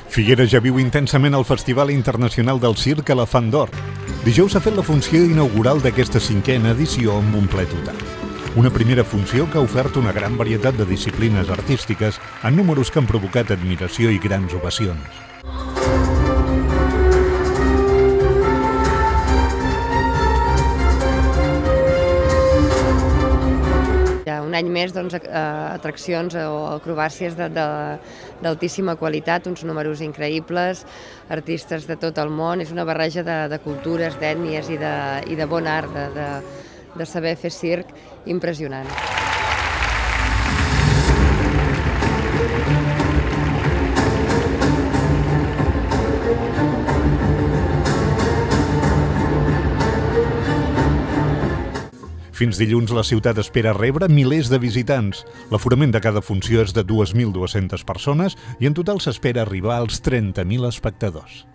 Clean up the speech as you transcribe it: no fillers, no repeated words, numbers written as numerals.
Figueres ja viu intensament el Festival Internacional del Circ Elefant d'Or. Dijous s'ha fet la funció inaugural d'aquesta 5a edició amb un ple total. Una primera funció que ha ofert una gran varietat de disciplines artístiques en números que han provocat admiració i grans ovacions. Un any més, atraccions o acrobàcies d'altíssima qualitat, uns números increïbles, artistes de tot el món. És una barreja de cultures, d'ètnies i de bon art, de saber fer circ impressionant. Fins dilluns la ciutat espera rebre milers de visitants. L'aforament de cada funció és de 2.200 persones i en total s'espera arribar als 30.000 espectadors.